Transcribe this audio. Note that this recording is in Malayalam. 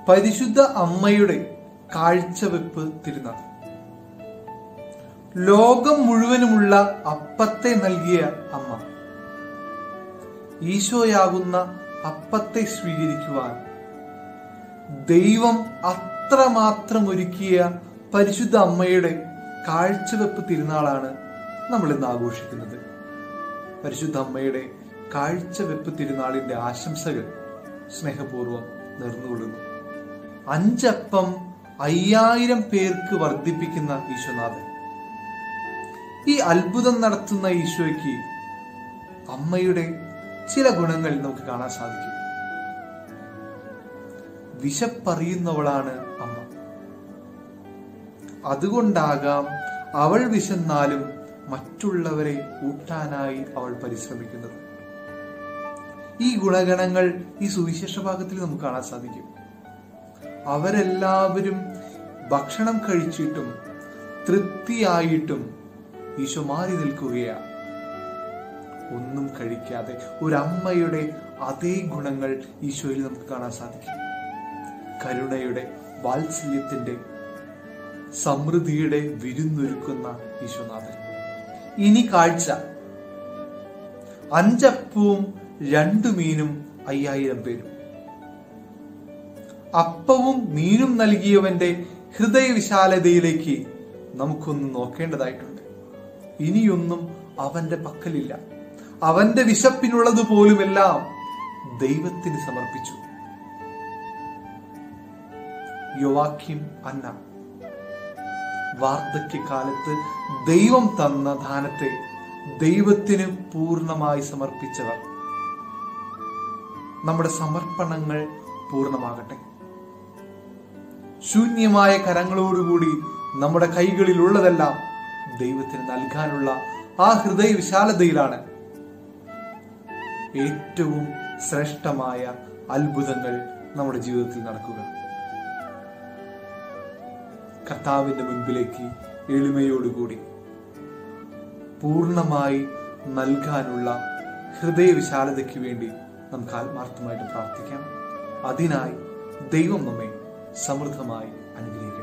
പരിശുദ്ധ അമ്മയുടെ കാഴ്ചവെപ്പ് തിരുനാൾ. ലോകം മുഴുവനുമുള്ള അപ്പത്തെ നൽകിയ അമ്മ ഈശോയാകുന്ന അപ്പത്തെ സ്വീകരിക്കുവാൻ ദൈവം അത്രമാത്രം ഒരുക്കിയ പരിശുദ്ധ അമ്മയുടെ കാഴ്ചവെപ്പ് തിരുനാളാണ് നമ്മൾ ഇന്ന് ആഘോഷിക്കുന്നത്. പരിശുദ്ധ അമ്മയുടെ കാഴ്ചവെപ്പ് തിരുനാളിന്റെ ആശംസകൾ സ്നേഹപൂർവ്വം നേർന്നുകൊള്ളുന്നു. 5 അപ്പം 5000 പേർക്ക് വർദ്ധിപ്പിക്കുന്ന ഈശോനാഥൻ. ഈ അത്ഭുതം നടത്തുന്ന ഈശോയ്ക്ക് അമ്മയുടെ ചില ഗുണങ്ങൾ നമുക്ക് കാണാൻ സാധിക്കും. വിശപ്പറിയുന്നവളാണ് അമ്മ. അതുകൊണ്ടാകാം അവൾ വിശന്നാലും മറ്റുള്ളവരെ ഊട്ടാനായി അവൾ പരിശ്രമിക്കുന്നത്. ഈ ഗുണഗണങ്ങൾ ഈ സുവിശേഷ ഭാഗത്തിൽ നമുക്ക് കാണാൻ സാധിക്കും. അവരെല്ലാവരും ഭക്ഷണം കഴിച്ചിട്ടും തൃപ്തിയായിട്ടും ഈശോ മാറി നിൽക്കുകയാണ്. ഒന്നും കഴിക്കാതെ ഒരമ്മയുടെ അതേ ഗുണങ്ങൾ ഈശോയിൽ നമുക്ക് കാണാൻ സാധിക്കും. കരുണയുടെ, വാത്സല്യത്തിന്റെ, സമൃദ്ധിയുടെ വിരുന്നൊരുക്കുന്ന ഈശോനാഥൻ. ഇനി കാഴ്ച. 5 അപ്പവും 2 മീനും 5000 പേരും. അപ്പവും മീനും നൽകിയവന്റെ ഹൃദയവിശാലതയിലേക്ക് നമുക്കൊന്ന് നോക്കേണ്ടതായിട്ടുണ്ട്. ഇനിയൊന്നും അവന്റെ പക്കലില്ല. അവന്റെ വിശപ്പിനുള്ളത് പോലുമെല്ലാം ദൈവത്തിന് സമർപ്പിച്ചു. യോവാക്യം, അന്ന വാർദ്ധക്യകാലത്ത് ദൈവം തന്ന ദാനത്തെ ദൈവത്തിന് പൂർണ്ണമായി സമർപ്പിച്ചവർ. നമ്മുടെ സമർപ്പണങ്ങൾ പൂർണ്ണമാകട്ടെ. ശൂന്യമായ കരങ്ങളോടുകൂടി നമ്മുടെ കൈകളിലുള്ളതെല്ലാം ദൈവത്തിന് നൽകാനുള്ള ആ ഹൃദയ വിശാലതയിലാണ് ഏറ്റവും ശ്രേഷ്ഠമായ അത്ഭുതങ്ങൾ നമ്മുടെ ജീവിതത്തിൽ നടക്കുക. കർത്താവിന്റെ മുൻപിലേക്ക് എളിമയോടുകൂടി പൂർണ്ണമായി നൽകാനുള്ള ഹൃദയ വിശാലതയ്ക്ക് വേണ്ടി നമുക്ക് ആത്മാർത്ഥമായിട്ട് പ്രാർത്ഥിക്കാം. അതിനായി ദൈവം നമ്മെ സമൃദ്ധമായി അനുഗ്രഹിക്കും.